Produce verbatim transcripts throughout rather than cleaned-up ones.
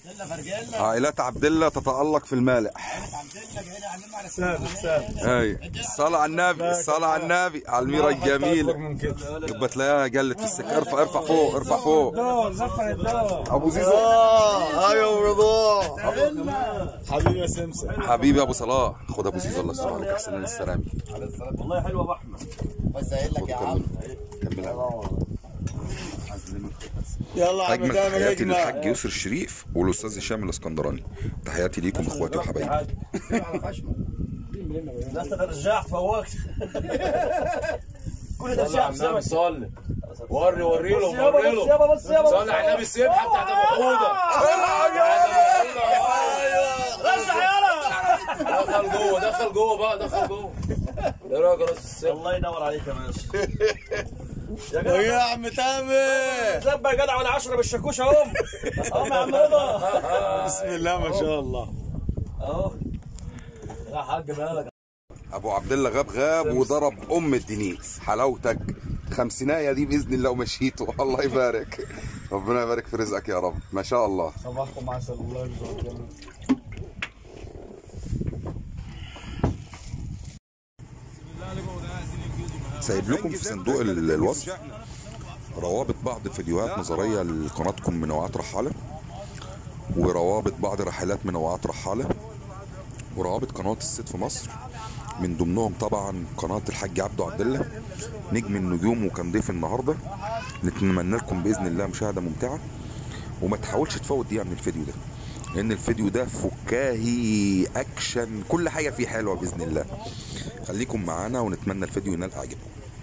عائلات عبد الله تتألق في المالح. اي الصلاة على النبي، الصلاة على النبي، على الميرة الجميلة. يبقى تلاقيها جلت في السكة. ارفع ارفع فوق، ارفع فوق. ابو زيزو. اه ايوه رضا حبيبي يا سمسم. حبيبي يا ابو صلاح. خد ابو زيزو الله يستر عليك. احسن من السلامي. والله حلوه ابو احمد. بس قايل لك يا عم. كملها. يلا يا عم. اجمل تحياتي للحاج يسر الشريف والاستاذ هشام الاسكندراني. تحياتي ليكم اخواتي وحبايبي. الناس ترجع فوقت. كل ده شعب سمك. صلي وري وري له وري له. صلي على النبي. السبحه بتاعت ابو حوده. رجع يلا. دخل جوه دخل جوه بقى دخل جوه. ايه رايك يا راس السبحه؟ الله ينور عليك يا باشا. يا عم تامر زبه يا جدع ولا عشرة بالشاكوش اهو. اهو يا عم رضا. بسم الله ما شاء الله. اهو يا حاج مالك. ابو عبد الله غاب غاب وضرب ام الدنيس. حلاوتك خمسينايه دي باذن الله ومشيته. الله يبارك. ربنا يبارك في رزقك يا رب. ما شاء الله. صباحكم عسل. الله يرزقك. سايب لكم في صندوق الوصف روابط بعض فيديوهات نظريه لقناتكم منوعات رحاله، وروابط بعض رحلات منوعات رحاله، وروابط قناه الصيد في مصر، من ضمنهم طبعا قناه الحاج عبده عبد الله نجم النجوم وكان ضيف النهارده. نتمنى لكم باذن الله مشاهده ممتعه، وما تحاولش تفوت دقيقه من الفيديو ده، لان الفيديو ده فكاهي اكشن كل حاجه فيه حلوه باذن الله. خليكم معانا ونتمنى الفيديو ينال اعجابكم.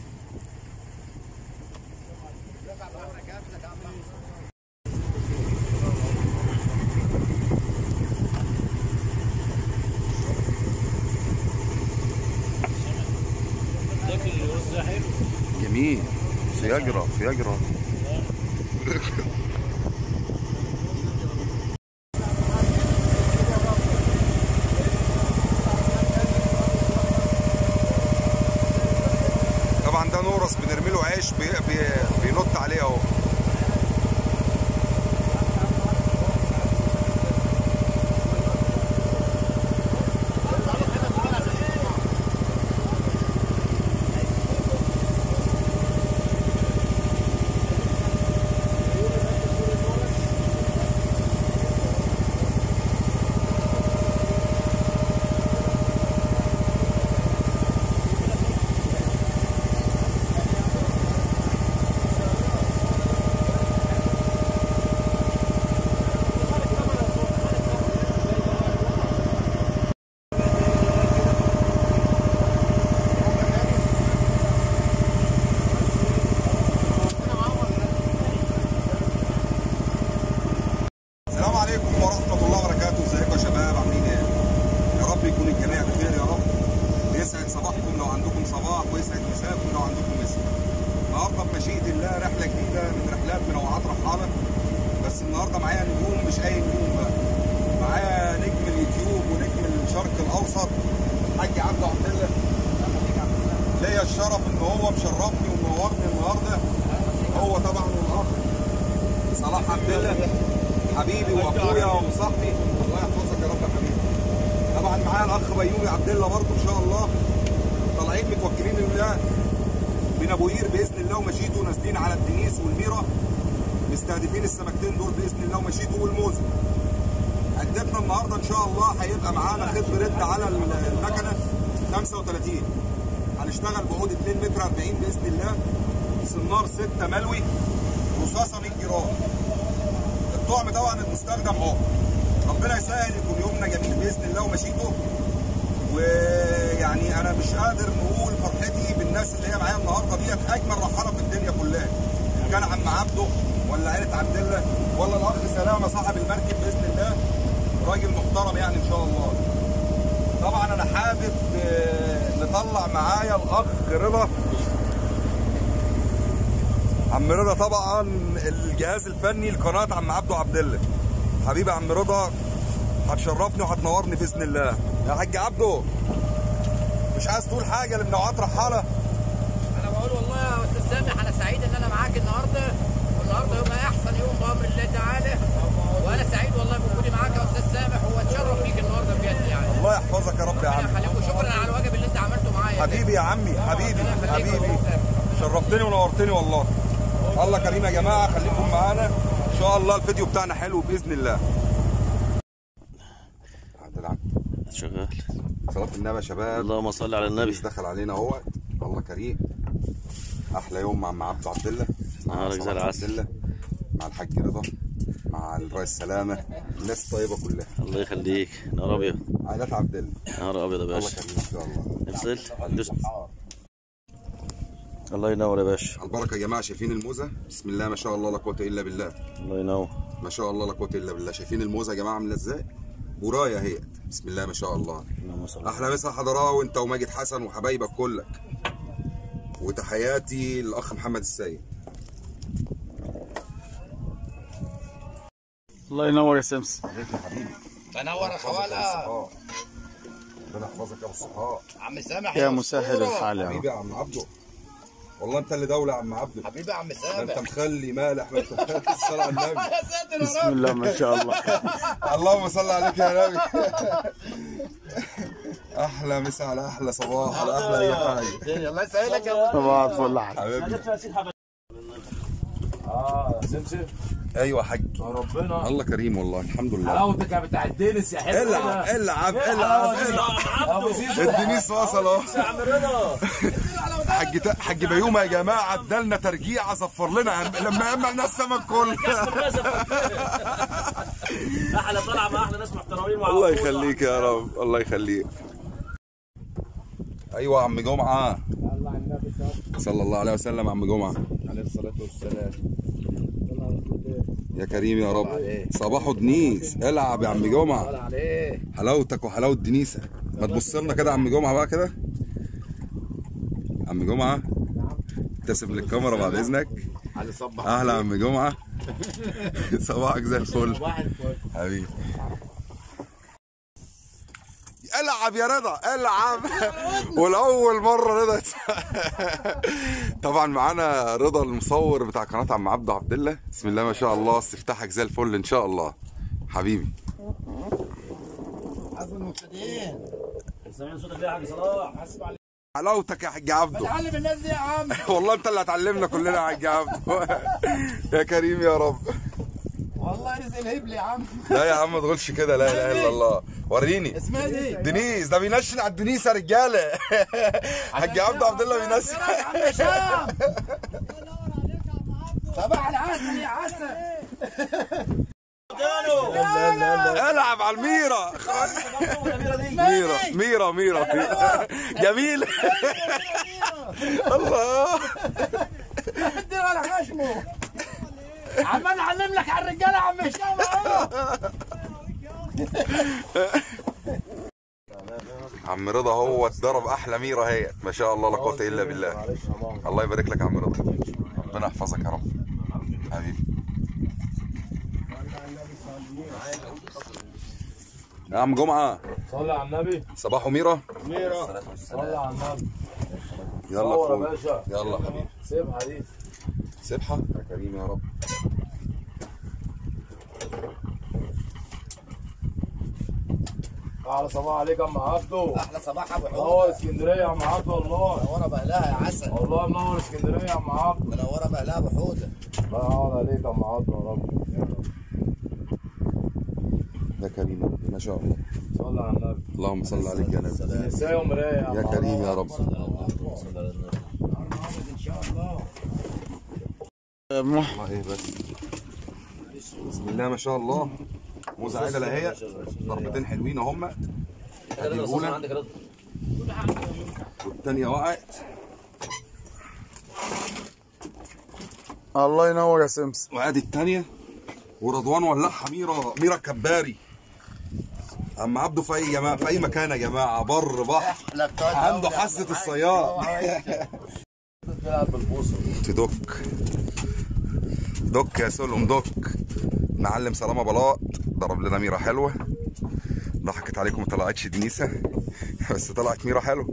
جميل. فياجرا فياجرا. طبعا ده نورس بنرمي له عيش بي بي بينط عليه اهو. بس النهارده معايا نجوم مش اي نجوم بقى. معايا نجم اليوتيوب ونجم الشرق الاوسط الحاج عبده عبد الله. ليا الشرف ان هو مشرفني ومنورني النهارده. هو طبعا الاخ صلاح عبد الله حبيبي واخويا وصاحبي. الله يحفظك يا رب يا حبيبي. طبعا معايا الاخ بيومي عبد الله برضه ان شاء الله. طالعين متوكلين لله من ابو قير باذن الله ومشيته، نازلين على الدنيس والميره مستهدفين السمكتين دول باذن الله ومشيته والموزه. عدتنا النهارده ان شاء الله هيبقى معانا خيط برد على المكنه خمسة وتلاتين. هنشتغل بعود اتنين متر أربعين باذن الله. سنار ستة ملوي، رصاصه مية جرام. الطعم طبعا المستخدم اهو. ربنا يسهل يكون يومنا جميل باذن الله ومشيته. ويعني انا مش قادر نقول فرحتي بالناس اللي هي معايا النهارده ديت. اجمل رحاله في الدنيا كلها، كان عم عبده ولا عيله عبد الله ولا الاخ سلامه صاحب المركب باذن الله، راجل محترم يعني ان شاء الله. طبعا انا حابب نطلع معايا الاخ رضا. عم رضا طبعا الجهاز الفني لقناه عم عبده عبد الله. حبيبي عم رضا، هتشرفني وهتنورني باذن الله. يا حاج عبده مش عايز تقول حاجه لمنوعات رحاله؟ انا بقول والله يا استاذ سامح انا سعيد ان انا معاك النهارده، والنهارده يوم احسن يوم بامر الله تعالى، وانا سعيد والله حبيبي يا عمي، حبيبي حبيبي، شرفتني ونورتني والله. الله كريم يا جماعه، خليكم معانا ان شاء الله، الفيديو بتاعنا حلو باذن الله. عبد العال شغال. صلاه النبي يا شباب، اللهم صل على النبي. دخل علينا اهو، الله كريم. احلى يوم مع عم عبده عبد الله، نهارك زي العسل، مع الحاج رضا، مع الرئيس سلامه، الناس الطيبه كلها. الله يخليك. نهار ابيض. عائلات عبد الله. نهار ابيض يا باشا. الله يخليك ان شاء الله. افصل. الله ينور يا باشا. البركه يا جماعه، شايفين الموزه؟ بسم الله ما شاء الله لا قوه الا بالله. الله ينور. ما شاء الله لا قوه الا بالله. شايفين الموزه يا جماعه عامله ازاي؟ برايه اهي، بسم الله ما شاء الله. احلى مسا حضراوي انت وماجد حسن وحبايبك كلك. وتحياتي للاخ محمد السيد. الله ينور يا سمس. تنور يا خواله. ربنا يحفظك يا ابو الصحاب. عم سامح يا مسهل الحال يا حبيبي يا عم عبده، والله انت اللي دوله يا عم عبده. حبيبي يا عم سامح، انت مخلي مالح، ما انت الصلاه على النبي. يا ساتر بسم الله ما شاء الله. اللهم صل عليك يا نبي. احلى مسا على احلى صباح على احلى اي حاجه. الله يسهلك يا ابو. صباح الفل عليك حبيبي. اه سمسم. ايوه يا حاج، ربنا الله كريم والله، الحمد لله. حلاوتك يا بتاع الدنس يا حلو. العب العب العب العب. الدنيس وصل اهو. يا عم رضا. حاج حاج بيومه يا جماعه ادالنا ترجيعه، صفر لنا لما عملنا السمك كله. احلى طلعه مع احلى ناس محترمين. الله يخليك يا رب، الله يخليك. ايوه يا عم جمعه، صلى الله عليه وسلم. يا عم جمعه عليه الصلاه والسلام. يا كريم يا رب. صباحو دنيس، العب يا عم جمعه. حلاوتك وحلاوه دنيسه. ما تبص لنا كده يا عم جمعه بقى كده. عم جمعه ابتسم للكاميرا بعد اذنك. اهلا يا عم جمعه. صباحك زي الفل حبيبي. العب يا رضا العب. والاول مره رضا. طبعا معانا رضا المصور بتاع قناه عم عبده عبد الله. بسم الله ما شاء الله، استفتاحك زي الفل ان شاء الله حبيبي. حسن المبتدئين. سامعين صوتك ليه يا حاج صلاح؟ حلاوتك يا حاج عبده. بتعلم الناس دي يا عم. والله انت اللي هتعلمنا كلنا يا حاج عبده. يا كريم يا رب. والله رزق الهبل يا عم. لا يا عم ما تقولش كده، لا اله الا الله. وريني اسمها ايه؟ دنيس. ده بينشن على الدنيس يا رجاله. حاج عبده عبد الله بينشن. يا عم هشام. صباح العسل يا عسل. العب على الميرة. ميرة ميرة ميرة جميل. الله. ادي ولا خشمه. عمال نعلم لك على الرجاله يا عم هشام اهو. عم رضا هو اتضرب احلى ميرة اهي، ما شاء الله لا قوة الا بالله. الله يبارك لك يا عم رضا، ربنا يحفظك يا رب حبيبي. يا عم جمعة صلي على النبي. صباحو ميرة. ميرا صلي على النبي. يلا صور يا اخويا باشا. يلا حبيبي. سيبها دي. سبحة يا كريم يا رب. احلى صباح عليك يا عم عبده. احلى صباح ابو حوده. منور اسكندريه يا عم عبده والله. منوره بقلاها يا عسل. والله منور اسكندريه يا عم عبده. منوره بقلاها ابو حوده. الله يعوض عليك يا عم عبده يا رب. يا كريم يا رب ما شاء الله. صلي على النبي. اللهم صل عليك يا نبي. نساء ومرايه يا كريم يا رب. صلي على النبي. ان شاء الله. الله ايه بس. بسم الله ما شاء الله. موزة عدلة اهي، ضربتين حلوين اهم. ادي الاولى والثانية وقعت. الله ينور يا سمس. وادي الثانية. ورضوان ولعها ميرة ميرة كباري. عم عبده في اي جماعة في اي مكان يا جماعة، بر بحر عنده حاسة الصياد. تدك دك يا سلم دك. معلم سلامة بلاط ضرب لنا ميرة حلوة. ضحكت عليكم ما طلعتش دنيسة بس طلعت ميرة حلوة.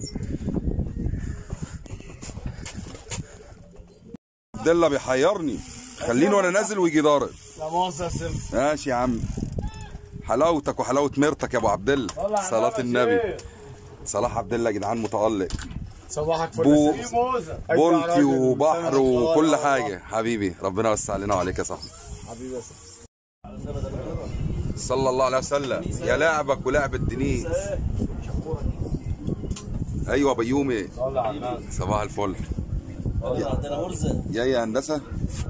دلة بيحيرني، خليني وانا نازل ويجي ضارب. لا مؤاخذة يا سمس. ماشي يا عم. حلاوتك وحلاوة ميرتك يا ابو عبد الله. صلاة النبي. صلاح عبد الله يا جدعان متألق. صباحك فل. بو موزه بولتي وبحر وكل حاجه حبيبي. ربنا يوسع علينا وعليك يا صاحبي. حبيبي يا صلى الله عليه وسلم. يا لعبك ولعبة دينيس. ايوه بيومي. صباح الفل. جاي يا هندسه.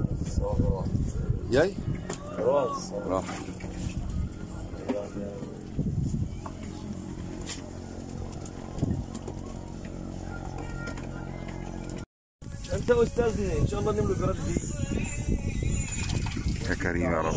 جاي راح. انت استاذني ان شاء الله نملك رد دي. يا كريم يا رب.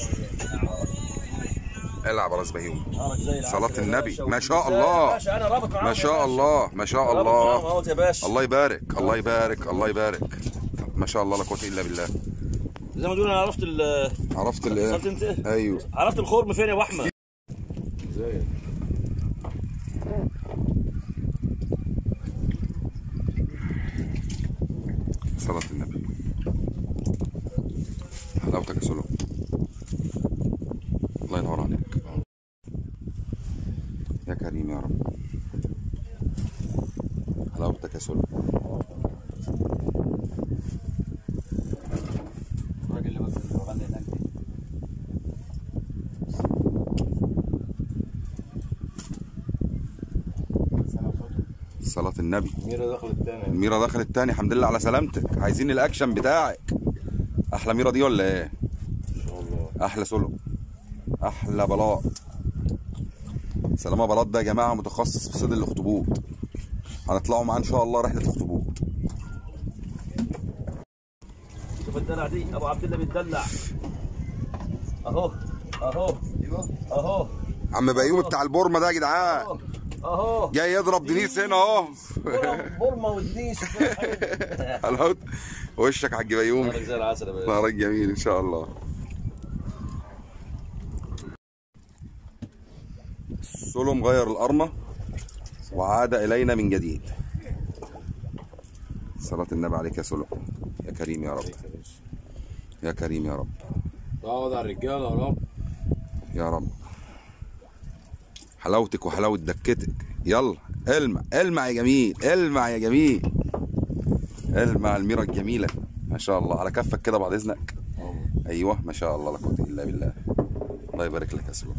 العب راس بيومي. صلاة النبي. ما شاء الله ما شاء الله ما شاء الله. الله يبارك الله يبارك الله يبارك. ما شاء الله لا قوة الا بالله. زي ما تقول انا عرفت ال عرفت ال وصلت انت؟ ايوه عرفت الخرم فين يا ابو احمد؟ ازاي؟ صلاة النبي. حلاوتك يا سلو. الله ينور عليك يا كريم يا رب. حلاوتك يا سلو. الراجل اللي بس غني هناك دي. صلاة النبي. ميرا دخلت تاني. ميرا دخلت تاني. الحمد لله على سلامتك. عايزين الاكشن بتاعك. احلى ميرا دي ولا ايه؟ ان شاء الله. احلى سلو. احلى بلاط. سلامة بلاط ده يا جماعه متخصص في صيد الاخطبوط. هنطلعوا معاه ان شاء الله رحله اخطبوط. شوف الدلع دي ابو عبد الله بيتدلع اهو اهو اهو. عم بيومي بتاع البورما ده يا جدعان اهو جاي يضرب دنيس هنا اهو. بورما ودنيس. حلاوت وشك حاج بيومي. نهارك زي العسل يا باشا. نهارك جميل ان شاء الله. سلم غير القرمه وعاد الينا من جديد. صلاة النبي عليك يا سلم. يا كريم يا رب. يا كريم يا رب. اقعد على الرجاله يا رب. يا رب. حلاوتك وحلاوه دكتك. يلا المع المع يا جميل. المع يا جميل. المع الميرا الجميله. ما شاء الله على كفك كده بعد اذنك. ايوه ما شاء الله لا قوه الا بالله. الله يبارك لك يا سلم.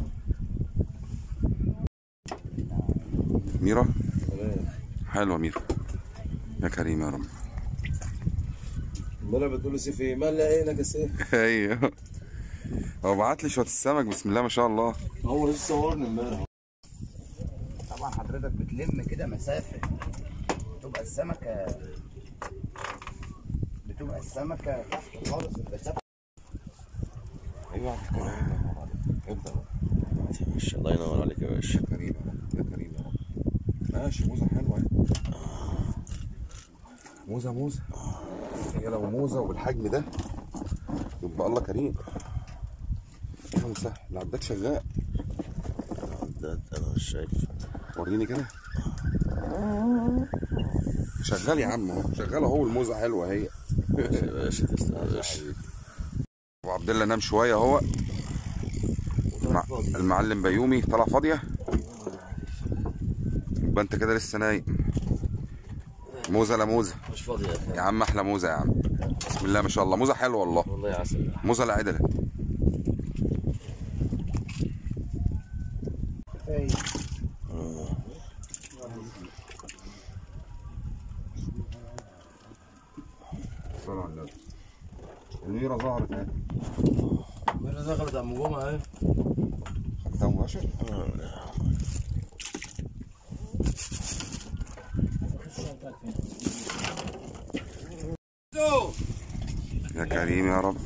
ميرا حلوه ميرا. يا كريم يا رب. امبارح بتقول لي سيف ايه؟ مال عينك يا سيف. ايوه هو بعت لي شويه السمك بسم الله ما شاء الله. هو لسه صورني امبارح. طبعا حضرتك بتلم كده مسافه بتبقى السمكه بتبقى السمكه تحت خالص المسافه. ايوه الله ينور عليك يا باشا. يا كريم يا كريم يا رب. ماشي موزه حلوه اهي. موزه موزه. هي لو موزه وبالحجم ده يبقى الله كريم. اهلا وسهلا. العداد شغال. العداد انا مش شايف. وريني كده. شغال يا عم اهو. شغال اهو. الموزه حلوه اهي. ماشي يا باشا. تسلم يا باشا. ابو عبد الله نام شويه اهو. المعلم بيومي طلع فاضيه. يبقى انت كده لسه نايم. موزه لا موزه. مش فاضي يا اخي. يا عم احلى موزه يا عم. بسم الله ما شاء الله. موزه حلوه والله. والله يا عسل. موزه لا عدله. صلوا على النبي. الميرا ظهرت اهي. الميرا دخلت على النجوم اهي. خدتها مباشر؟ يا كريم يا رب.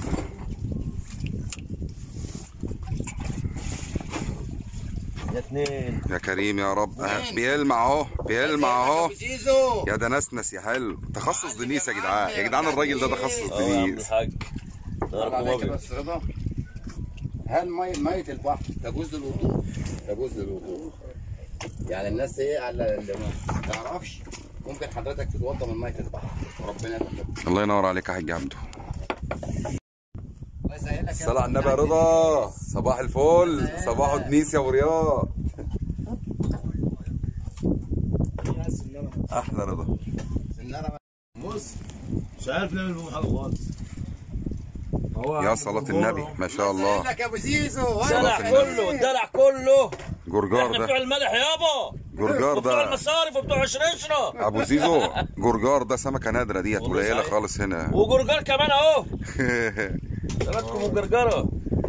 يا اتنين. يا كريم يا رب. أه. بيلمع اهو بيلمع اهو. يا ده نسنس يا حلو. تخصص دنيس يا جدعان. يا جدعان الراجل ده تخصص اه يا عم دنيس. الحاج. عليك بس رضا. هل مية مية البحر تجوز للوضوء؟ تجوز للوضوء. يعني الناس ايه على اللي ما تعرفش ممكن حضرتك تتوضى من مية البحر. ربنا يتقبل. الله ينور عليك يا حاج عبده. الله يسهلك. الصلاة على النبي يا رضا. صباح الفل. صباح دنيس يا ابو رياض. احلى رضا. بص مش عارف نعمل بهم حاجه خالص. يا صلاة النبي ما شاء الله. لك يا ابو زيزو الدلع كله الدلع كله. جرجار احنا ده بتوع الملح يابا. جرجار وبتوع ده المصارف وبتوع عشرشنا. ابو زيزو. جرجار ده سمكه نادره ديت قليله خالص هنا. وجرجار كمان اهو. سلامتكم وجرجره.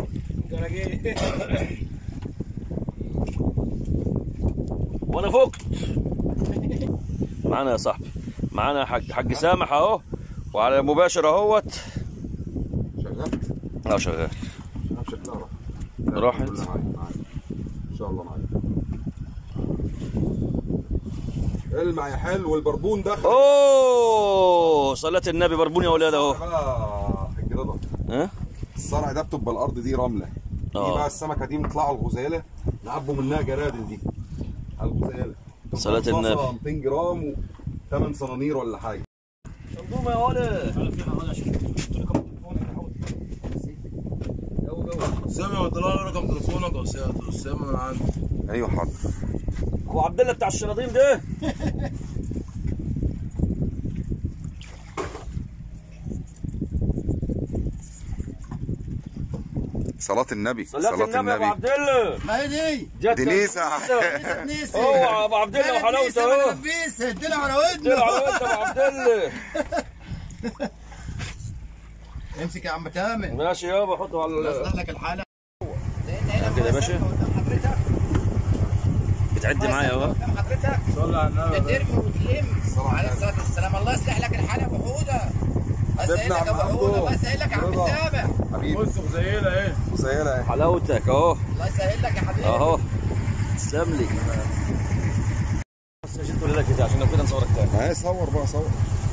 وانا فقت. معانا يا صاحبي، معانا حاج حاج سامح اهو، وعلى مباشر اهوت. شغال؟ اه شغال. شكلها راحت. ان شاء الله معايا. المع يا حلو والبربون دخل. اوه صلاة النبي بربون يا ولاد اهو. بقى حاج رضا. ها؟ الصرع ده بتبقى الارض دي رمله. دي اه. بقى السمكه دي بيطلعوا الغزاله نعبوا منها جرادل دي. الغزاله. صلاة النبي. مئتين جرام وثمان صنانير ولا حاجه. شلدومه يا ولد. سامي وطلع لي رقم تليفونك يا استاذ اسامه من عندي. ايوه حاضر. ابو عبد الله بتاع الشراطين ده. صلاة النبي. صلاة النبي يا ابو عبد الله. ما هي دي دنيسة. نيسي اوعى ابو عبد الله وحلاوته اهو. لبيسه اديله على ودنه. اديله على ودنه ابو عبد الله. امسك يا عم تامر. ماشي يابا حطه على اصلح لك الحاله كده يا باشا. بتعد معايا اهو. حضرتك صلي على النبي. بترمي وتلم. عليه الصلاه والسلام. الله يصلح لك الحاله يا ابو حوده. الله يسهل لك يا ابو حوده. الله يسهل لك يا عم سامح. حبيبي. بص غزيله ايه؟ غزاله اهي. حلاوتك اهو. الله يسهل لك يا حبيبي. اهو. تسلم لي. بس جيت ولا كده عشان لو كده نصورك تاني. اهي صور بقى صور.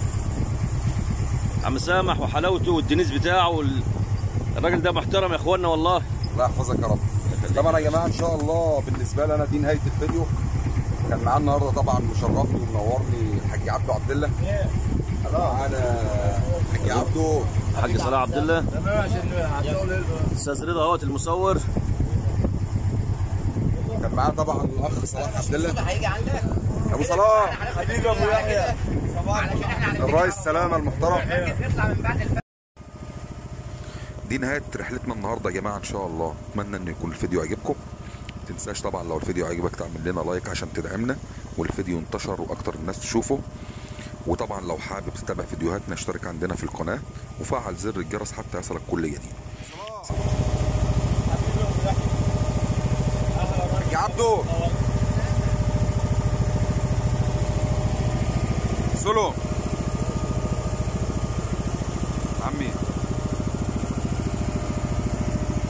عم سامح وحلاوته والدنيس بتاعه وال... الراجل ده محترم يا اخوانا والله. الله يحفظك يا رب. طبعا يا جماعه ان شاء الله بالنسبه لي انا دي نهايه الفيديو. كان معانا النهارده طبعا مشرفني ومنورني الحاج عبده عبد الله. معانا الحاج عبده. الحاج صلاح عبد الله. تمام عشان هتقول استاذ رضا اهوت المصور. كان معانا طبعا الاخ صلاح عبد الله. هيجي عندك ابو صلاح. حبيبي ابو يحيى. علشان احنا الرئيس سلامه المحترم. بيطلع من بعد الفجر. دي نهايه رحلتنا النهارده يا جماعه ان شاء الله. اتمنى ان يكون الفيديو عجبكم. ما تنساش طبعا لو الفيديو عجبك تعمل لنا لايك عشان تدعمنا والفيديو انتشر واكتر الناس تشوفه. وطبعا لو حابب تتابع فيديوهاتنا اشترك عندنا في القناه وفعل زر الجرس حتى يصلك كل جديد. يا عبدو سلو عمي